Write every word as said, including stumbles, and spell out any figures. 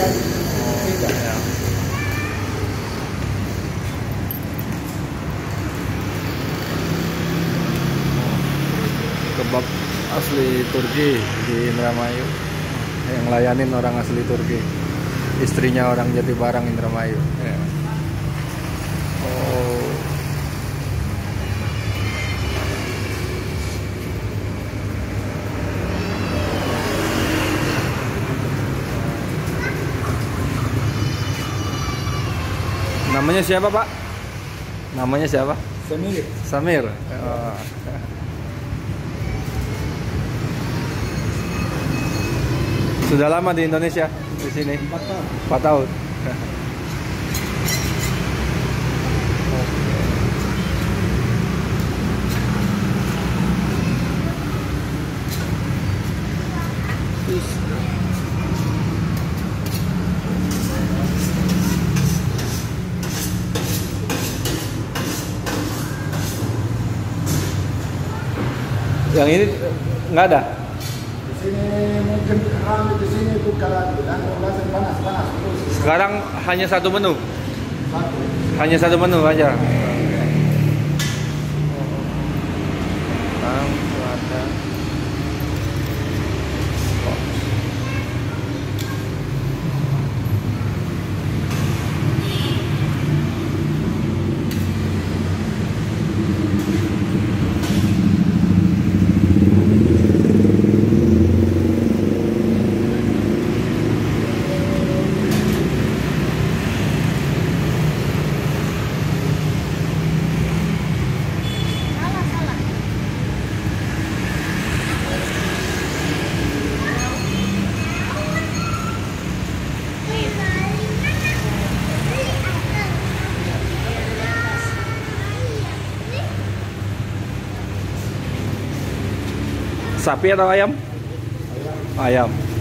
Oh, ya. Kebab asli Turki di Indramayu, yang layanin orang asli Turki, istrinya orang Jatibarang Indramayu ya. Oh, namanya siapa Pak? Namanya siapa? Samir. Samir. Oh. Sudah lama di Indonesia di sini? Empat tahun. Empat tahun. Yang ini nggak ada. Di sini mungkin ramai di sini buka lagi dan langsung panas panas terus. Sekarang hanya satu menu. Satu. Hanya satu menu aja. Sapi atau ayam? Ayam. Ayam.